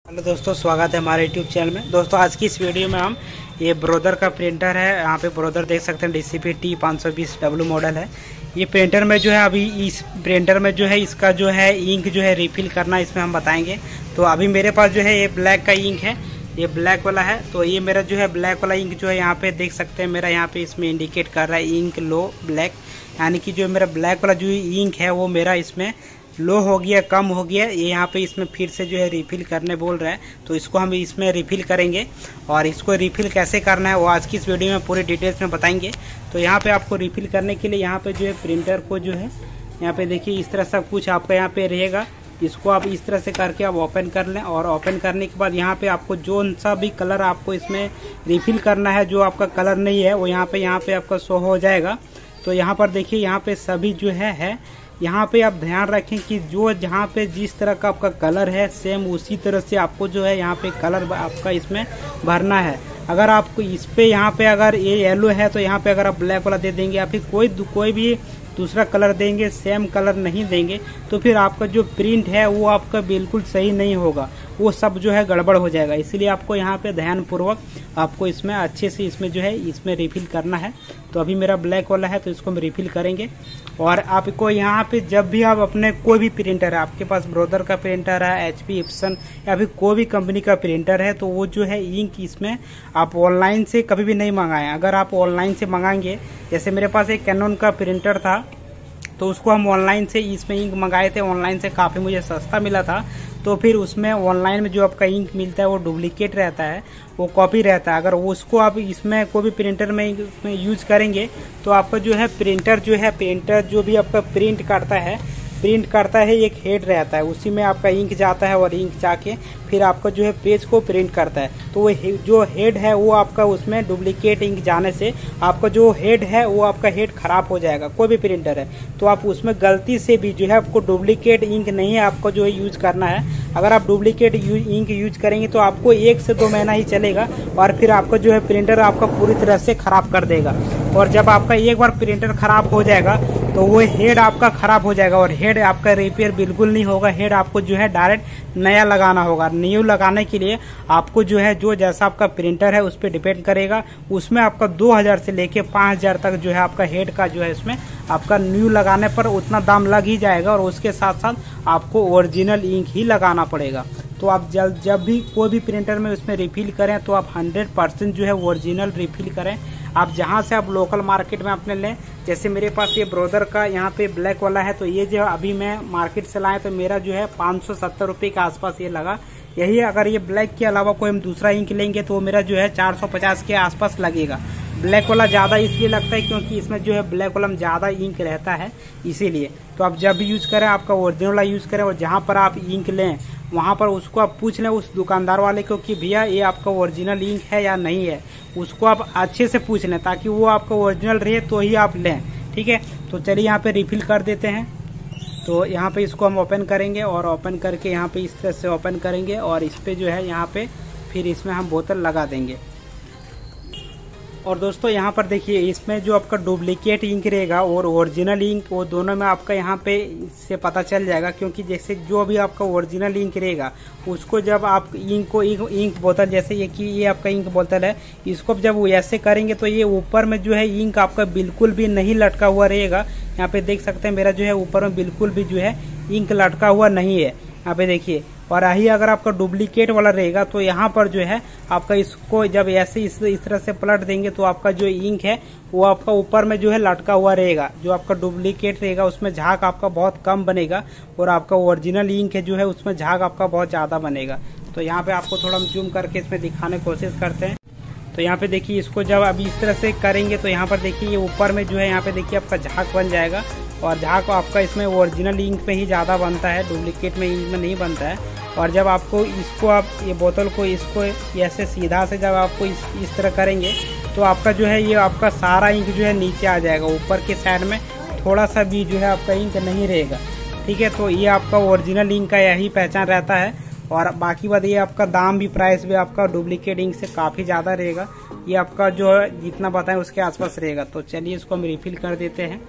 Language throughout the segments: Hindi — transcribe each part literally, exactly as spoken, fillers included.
हेलो दोस्तों, स्वागत है हमारे यूट्यूब चैनल में। दोस्तों आज की इस वीडियो में हम ये ब्रोदर का प्रिंटर है। यहाँ पे ब्रोदर देख सकते हैं, डी सी पी टी पाँच सौ बीस डब्ल्यू मॉडल है। ये प्रिंटर में जो है अभी इस प्रिंटर में जो है इसका जो है इंक जो है रिफिल करना, इसमें हम बताएंगे। तो अभी मेरे पास जो है ये ब्लैक का इंक है, ये ब्लैक वाला है। तो ये मेरा जो है ब्लैक वाला इंक जो है यहाँ पे देख सकते हैं, मेरा यहाँ पे इसमें इंडिकेट कर रहा है इंक लो ब्लैक, यानी कि जो मेरा ब्लैक वाला जो इंक है वो मेरा इसमें लो हो गया, कम हो गया। ये यहाँ पे इसमें फिर से जो है रिफिल करने बोल रहा है, तो इसको हम इसमें रिफिल करेंगे। और इसको रिफिल कैसे करना है वो आज की इस वीडियो में पूरी डिटेल्स में बताएंगे। तो यहाँ पे आपको रिफिल करने के लिए यहाँ पे जो है प्रिंटर को जो है यहाँ पे देखिए इस तरह सब कुछ आपका यहाँ पे रहेगा। इसको आप इस तरह से करके आप ओपन कर लें, और ओपन करने के बाद यहाँ पे आपको जो सा भी कलर आपको इसमें रिफिल करना है, जो आपका कलर नहीं है वो यहाँ पे यहाँ पे आपका शो हो जाएगा। तो यहाँ पर देखिए यहाँ पे सभी जो है है यहाँ पे आप ध्यान रखें कि जो जहाँ पे जिस तरह का आपका कलर है सेम उसी तरह से आपको जो है यहाँ पे कलर आपका इसमें भरना है। अगर आपको इस पे यहाँ पे अगर ये येलो है तो यहाँ पे अगर आप ब्लैक वाला दे देंगे या फिर कोई कोई भी दूसरा कलर देंगे, सेम कलर नहीं देंगे, तो फिर आपका जो प्रिंट है वो आपका बिल्कुल सही नहीं होगा, वो सब जो है गड़बड़ हो जाएगा। इसीलिए आपको यहाँ पे ध्यान पूर्वक आपको इसमें अच्छे से इसमें जो है इसमें रिफिल करना है। तो अभी मेरा ब्लैक वाला है तो इसको हम रिफिल करेंगे। और आपको यहाँ पे जब भी आप अपने कोई भी प्रिंटर है, आपके पास ब्रोदर का प्रिंटर है, एच पी, इप्सन या फिर कोई भी कंपनी का प्रिंटर है, तो वो जो है इंक इसमें आप ऑनलाइन से कभी भी नहीं मंगाएं। अगर आप ऑनलाइन से मंगाएंगे, जैसे मेरे पास एक कैनन का प्रिंटर था तो उसको हम ऑनलाइन से इसमें इंक मंगाए थे, ऑनलाइन से काफ़ी मुझे सस्ता मिला था। तो फिर उसमें ऑनलाइन में जो आपका इंक मिलता है वो डुप्लीकेट रहता है, वो कॉपी रहता है। अगर उसको आप इसमें कोई भी प्रिंटर में इसमें यूज करेंगे तो आपका जो है प्रिंटर जो है प्रिंटर जो भी आपका प्रिंट करता है प्रिंट करता है एक हेड रहता है, उसी में आपका इंक जाता है और इंक जाके फिर आपका जो है पेज को प्रिंट करता है। तो वो जो हेड है वो आपका उसमें डुप्लीकेट इंक जाने से आपका जो हेड है वो आपका हेड खराब हो जाएगा। कोई भी प्रिंटर है तो आप उसमें गलती से भी जो है आपको डुप्लीकेट इंक नहीं है आपको जो है यूज करना है। अगर आप डुप्लीकेट इंक यूज करेंगे तो आपको एक से दो महीना ही चलेगा और फिर आपका जो है प्रिंटर आपका पूरी तरह से खराब कर देगा। और जब आपका एक बार प्रिंटर खराब हो जाएगा तो वो हेड आपका खराब हो जाएगा और हेड आपका रिपेयर बिल्कुल नहीं होगा। हेड आपको जो है डायरेक्ट नया लगाना होगा। न्यू लगाने के लिए आपको जो है जो जैसा आपका प्रिंटर है उस पर डिपेंड करेगा, उसमें आपका दो हज़ार से लेके पाँच हज़ार तक जो है आपका हेड का जो है इसमें आपका न्यू लगाने पर उतना दाम लग ही जाएगा। और उसके साथ साथ आपको ओरिजिनल इंक ही लगाना पड़ेगा। तो आप जब जब भी कोई भी प्रिंटर में उसमें रिफिल करें तो आप हंड्रेड परसेंट जो है ओरिजिनल रिफिल करें। आप जहां से आप लोकल मार्केट में अपने लें, जैसे मेरे पास ये ब्रोदर का यहाँ पे ब्लैक वाला है, तो ये जो अभी मैं मार्केट से लाए तो मेरा जो है पाँच सौ सत्तर रुपये के आसपास ये लगा। यही अगर ये ब्लैक के अलावा कोई हम दूसरा इंक लेंगे तो मेरा जो है चार सौ पचास के आसपास लगेगा। ब्लैक वाला ज़्यादा इसलिए लगता है क्योंकि इसमें जो है ब्लैक वाला में ज़्यादा इंक रहता है, इसीलिए। तो आप जब भी यूज करें आपका ओरिजिनल वाला यूज करें, और जहाँ पर आप इंक लें वहाँ पर उसको आप पूछ लें उस दुकानदार वाले को कि भैया ये आपका ओरिजिनल इंक है या नहीं है। उसको आप अच्छे से पूछ लें ताकि वो आपका ओरिजिनल रहे तो ही आप लें, ठीक है। तो चलिए यहाँ पे रिफिल कर देते हैं। तो यहाँ पे इसको हम ओपन करेंगे और ओपन करके यहाँ पे इस तरह से ओपन करेंगे और इस पे जो है यहाँ पे फिर इसमें हम बोतल लगा देंगे। और दोस्तों यहाँ पर देखिए इसमें जो आपका डुप्लीकेट इंक रहेगा और ओरिजिनल इंक, वो दोनों में आपका यहाँ पे से पता चल जाएगा। क्योंकि जैसे जो भी आपका ओरिजिनल इंक रहेगा उसको जब आप इंक को इंक, इंक बोतल, जैसे ये कि ये आपका इंक बोतल है, इसको जब ऐसे करेंगे तो ये ऊपर में जो है इंक आपका बिल्कुल भी नहीं लटका हुआ रहेगा। यहाँ पे देख सकते हैं मेरा जो है ऊपर में बिल्कुल भी जो है इंक लटका हुआ नहीं है, यहाँ पे देखिए। और यही अगर आपका डुप्लीकेट वाला रहेगा तो यहाँ पर जो है आपका इसको जब ऐसे इस, इस तरह से पलट देंगे तो आपका जो इंक है वो आपका ऊपर में जो है लटका हुआ रहेगा। जो आपका डुप्लीकेट रहेगा उसमें झाग आपका बहुत कम बनेगा और आपका ओरिजिनल इंक है जो है उसमें झाग आपका बहुत ज़्यादा बनेगा। तो यहाँ पे आपको थोड़ा हम जूम करके इसमें दिखाने की कोशिश करते हैं। तो यहाँ पे देखिए इसको जब अभी इस तरह से करेंगे तो यहाँ पर देखिए ये ऊपर में जो है यहाँ पे देखिए आपका झाग बन जाएगा। और झाग आपका इसमें ओरिजिनल इंक पे ही ज़्यादा बनता है, डुप्लीकेट में इंक में नहीं बनता है। और जब आपको इसको आप ये बोतल को इसको ऐसे सीधा से जब आपको इस इस तरह करेंगे तो आपका जो है ये आपका सारा इंक जो है नीचे आ जाएगा। ऊपर के साइड में थोड़ा सा भी जो है आपका इंक नहीं रहेगा, ठीक है। तो ये आपका ओरिजिनल इंक का यही पहचान रहता है। और बाकी बात ये आपका दाम भी, प्राइस भी आपका डुप्लीकेट इंक से काफ़ी ज़्यादा रहेगा। ये आपका जो है जितना बताएं उसके आसपास रहेगा। तो चलिए इसको हम रिफिल कर देते हैं।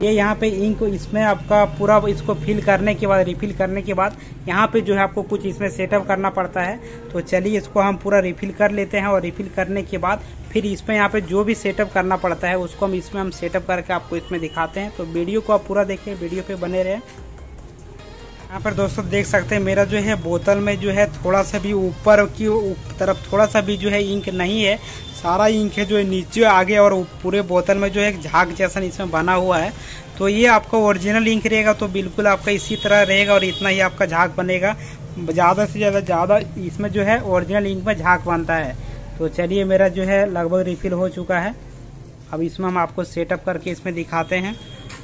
ये यहाँ पे इंक इसमें आपका पूरा इसको फिल करने के बाद रिफिल करने के बाद यहाँ पे जो है आपको कुछ इसमें सेटअप करना पड़ता है। तो चलिए इसको हम पूरा रिफिल कर लेते हैं और रिफिल करने के बाद फिर इसमें यहाँ पे जो भी सेटअप करना पड़ता है उसको हम इसमें हम सेटअप करके आपको इसमें दिखाते हैं। तो वीडियो को आप पूरा देखें, वीडियो पे बने रहें। यहाँ पर दोस्तों देख सकते हैं मेरा जो है बोतल में जो है थोड़ा सा भी ऊपर की तरफ थोड़ा सा भी जो है इंक नहीं है, सारा इंक है जो है नीचे आगे और पूरे बोतल में जो है एक झाग जैसा इसमें बना हुआ है। तो ये आपका ओरिजिनल इंक रहेगा तो बिल्कुल आपका इसी तरह रहेगा और इतना ही आपका झाग बनेगा। ज़्यादा से ज़्यादा ज़्यादा इसमें जो है ओरिजिनल इंक में झाग बनता है। तो चलिए मेरा जो है लगभग रिफिल हो चुका है। अब इसमें हम आपको सेटअप करके इसमें दिखाते हैं।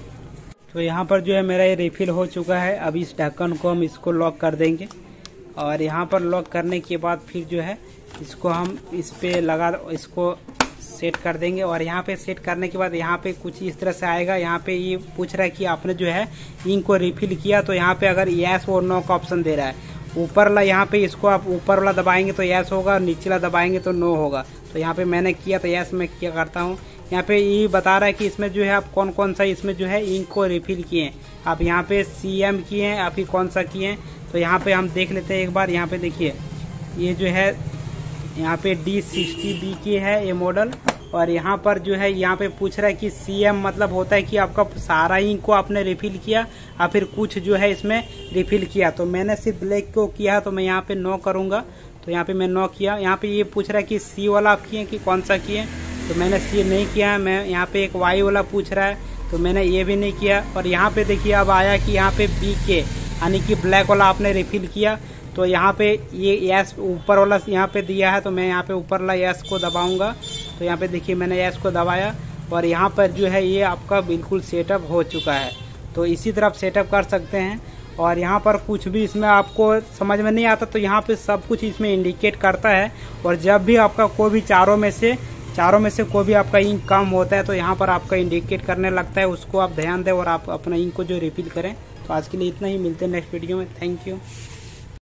तो यहाँ पर जो है मेरा ये रिफिल हो चुका है। अब इस ढक्कन को हम इसको लॉक कर देंगे और यहाँ पर लॉक करने के बाद फिर जो है इसको हम इस पे लगा इसको सेट कर देंगे। और यहाँ पे सेट करने के बाद यहाँ पे कुछ इस तरह से आएगा। यहाँ पे ये पूछ रहा है कि आपने जो है इंक को रिफिल किया, तो यहाँ पे अगर यस और नो का ऑप्शन दे रहा है। ऊपर वाला यहाँ पे इसको आप ऊपर वाला दबाएंगे तो यस होगा और नीचे वाला दबाएंगे तो नो होगा। तो यहाँ पे मैंने किया तो यस मैं क्या करता हूँ। यहाँ पे ये बता रहा है कि इसमें जो है आप कौन कौन सा इसमें जो है इंक को रिफिल किए हैं। आप यहाँ पे सी एम किए हैं, आप ही कौन सा किए हैं। तो यहाँ पे हम देख लेते हैं एक बार। यहाँ पे देखिए ये जो है यहाँ पे डी सिक्सटी बी की है ये मॉडल। और यहाँ पर जो है यहाँ पे पूछ रहा है कि सी एम मतलब होता है कि आपका सारा इंक को आपने रिफिल किया या फिर कुछ जो है इसमें रिफिल किया। तो मैंने सिर्फ ब्लैक को किया तो मैं यहाँ पे नो करूँगा। तो यहाँ पे मैं नो किया। यहाँ पे ये पूछ रहा है कि सी वाला आप किए कि कौन सा किए, तो मैंने सी नहीं किया। मैं यहाँ पे एक वाई वाला पूछ रहा है तो मैंने ये भी नहीं किया। और यहाँ पे देखिए अब आया कि यहाँ पे बी के यानी कि ब्लैक वाला आपने रिफिल किया। तो यहाँ पे ये यस ऊपर वाला यहाँ पे दिया है तो मैं यहाँ पे ऊपर वाला यस को दबाऊंगा। तो यहाँ पे देखिए मैंने यस को दबाया और यहाँ पर जो है ये आपका बिल्कुल सेटअप हो चुका है। तो इसी तरह आप सेटअप कर सकते हैं। और यहाँ पर कुछ भी इसमें आपको समझ में नहीं आता तो यहाँ पे सब कुछ इसमें इंडिकेट करता है। और जब भी आपका कोई भी चारों में से चारों में से कोई भी आपका इंक कम होता है तो यहाँ पर आपका इंडिकेट करने लगता है। उसको आप ध्यान दें और आप अपना इंक को जो रिफिल करें। तो आज के लिए इतना ही, मिलते हैं नेक्स्ट वीडियो में। Thank you.